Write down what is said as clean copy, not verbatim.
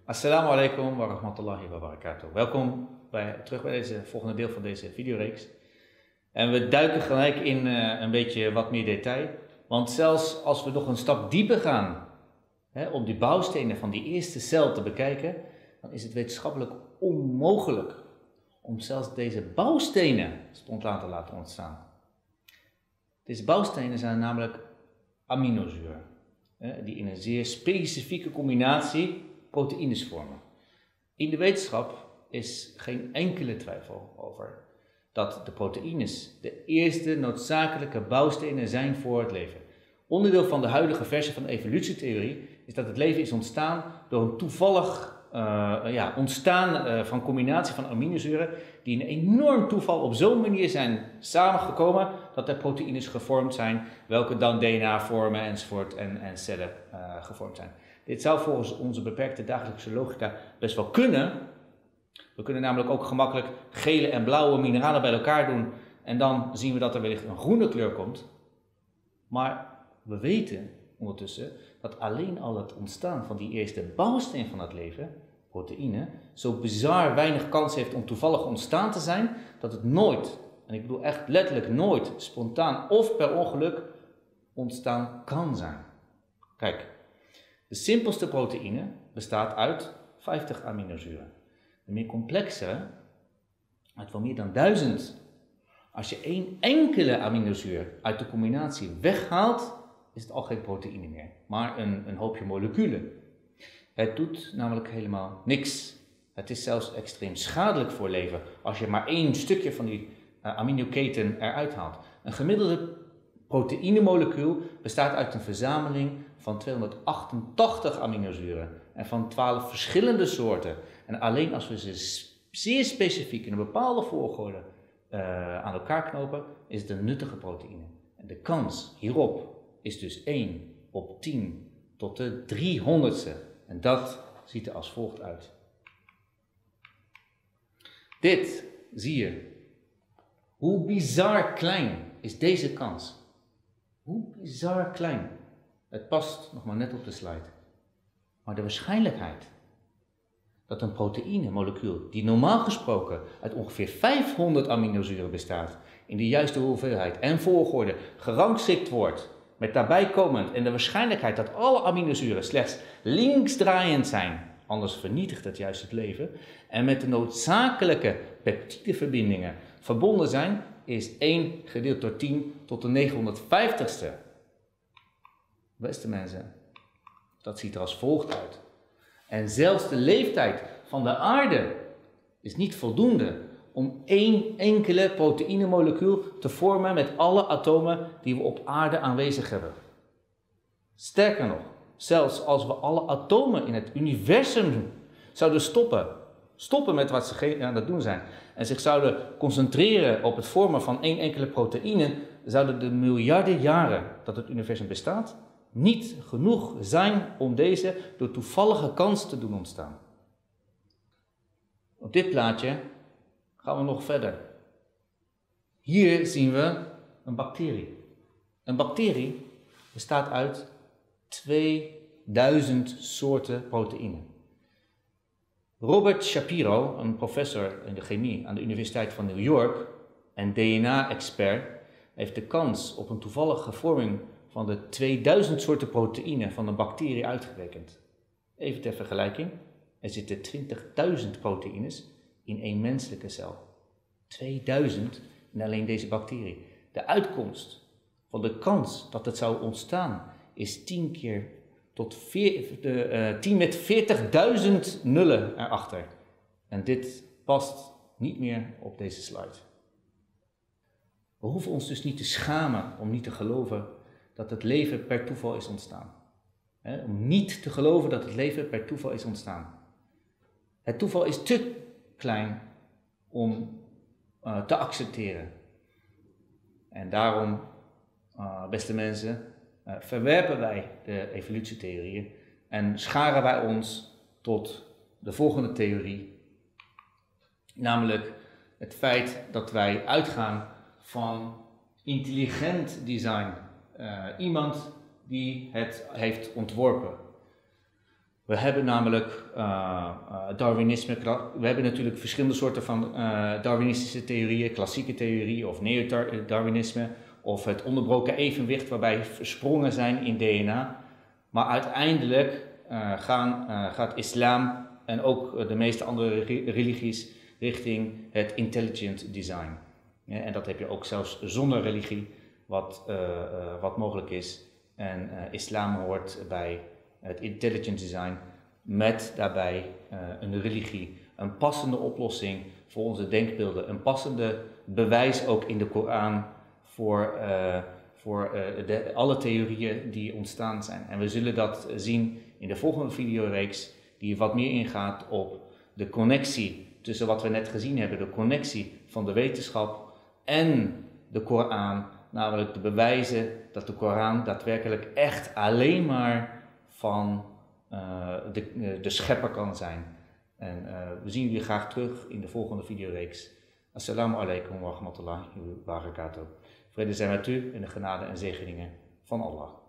Assalamu alaikum wa rahmatullahi wa barakatuh. Welkom terug bij deze volgende deel van deze videoreeks. En we duiken gelijk in een beetje wat meer detail. Want zelfs als we nog een stap dieper gaan om die bouwstenen van die eerste cel te bekijken, dan is het wetenschappelijk onmogelijk om zelfs deze bouwstenen spontaan te laten ontstaan. Deze bouwstenen zijn namelijk aminozuren, die in een zeer specifieke combinatie proteïnes vormen. In de wetenschap is geen enkele twijfel over dat de proteïnes de eerste noodzakelijke bouwstenen zijn voor het leven. Onderdeel van de huidige versie van de evolutietheorie is dat het leven is ontstaan door een toevallig ontstaan van combinatie van aminozuren die een enorm toeval op zo'n manier zijn samengekomen dat er proteïnes gevormd zijn, welke dan DNA vormen enzovoort en cellen gevormd zijn. Dit zou volgens onze beperkte dagelijkse logica best wel kunnen. We kunnen namelijk ook gemakkelijk gele en blauwe mineralen bij elkaar doen en dan zien we dat er wellicht een groene kleur komt. Maar we weten ondertussen dat alleen al het ontstaan van die eerste bouwsteen van het leven, proteïne, zo bizar weinig kans heeft om toevallig ontstaan te zijn, dat het nooit, en ik bedoel echt letterlijk nooit, spontaan of per ongeluk ontstaan kan zijn. Kijk, de simpelste proteïne bestaat uit 50 aminozuren. De meer complexe uit wel meer dan 1000. Als je één enkele aminozuur uit de combinatie weghaalt, is het al geen proteïne meer, maar een hoopje moleculen. Het doet namelijk helemaal niks. Het is zelfs extreem schadelijk voor leven als je maar één stukje van die aminoketen eruit haalt. Een gemiddelde proteïnemolecuul bestaat uit een verzameling van 288 aminozuren en van 12 verschillende soorten. En alleen als we ze zeer specifiek in een bepaalde volgorde aan elkaar knopen, is het een nuttige proteïne. En de kans hierop is dus 1 op 10 tot de 300ste. En dat ziet er als volgt uit. Dit zie je. Hoe bizar klein is deze kans? Hoe bizar klein. Het past nog maar net op de slide. Maar de waarschijnlijkheid dat een proteïnemolecuul die normaal gesproken uit ongeveer 500 aminozuren bestaat, in de juiste hoeveelheid en volgorde gerangschikt wordt, met daarbij komend en de waarschijnlijkheid dat alle aminozuren slechts linksdraaiend zijn, anders vernietigt het juist het leven, en met de noodzakelijke peptideverbindingen verbonden zijn, is 1 gedeeld door 10 tot de 950ste. Beste mensen, dat ziet er als volgt uit. En zelfs de leeftijd van de aarde is niet voldoende om één enkele proteïnemolecuul te vormen met alle atomen die we op aarde aanwezig hebben. Sterker nog, zelfs als we alle atomen in het universum zouden stoppen met wat ze aan het doen zijn en zich zouden concentreren op het vormen van één enkele proteïne, zouden de miljarden jaren dat het universum bestaat niet genoeg zijn om deze door toevallige kans te doen ontstaan. Op dit plaatje gaan we nog verder. Hier zien we een bacterie. Een bacterie bestaat uit 2000 soorten proteïne. Robert Shapiro, een professor in de chemie aan de Universiteit van New York en DNA-expert, heeft de kans op een toevallige vorming van de 2000 soorten proteïne van een bacterie uitgerekend. Even ter vergelijking, er zitten 20.000 proteïnes in één menselijke cel. 2000 in alleen deze bacterie. De uitkomst van de kans dat het zou ontstaan is 10 keer tot 10 met 40.000 nullen erachter. En dit past niet meer op deze slide. We hoeven ons dus niet te schamen om niet te geloven dat het leven per toeval is ontstaan. Om niet te geloven dat het leven per toeval is ontstaan. Het toeval is te klein om te accepteren. En daarom, beste mensen, verwerpen wij de evolutietheorieën en scharen wij ons tot de volgende theorie. Namelijk het feit dat wij uitgaan van intelligent design. Iemand die het heeft ontworpen. We hebben namelijk Darwinisme, we hebben natuurlijk verschillende soorten van Darwinistische theorieën, klassieke theorie of neo-Darwinisme of het onderbroken evenwicht waarbij sprongen zijn in DNA. Maar uiteindelijk gaat islam en ook de meeste andere religies richting het intelligent design. Ja, en dat heb je ook zelfs zonder religie, wat mogelijk is. En islam hoort bij het intelligent design met daarbij een religie, een passende oplossing voor onze denkbeelden, een passende bewijs ook in de Koran voor alle theorieën die ontstaan zijn. En we zullen dat zien in de volgende videoreeks, die wat meer ingaat op de connectie tussen wat we net gezien hebben, de connectie van de wetenschap en de Koran, namelijk de bewijzen dat de Koran daadwerkelijk echt alleen maar van de schepper kan zijn. En we zien jullie graag terug in de volgende videoreeks. Assalamu alaikum wa rahmatullahi wa barakatuh. Vrede zijn met u en de genade en zegeningen van Allah.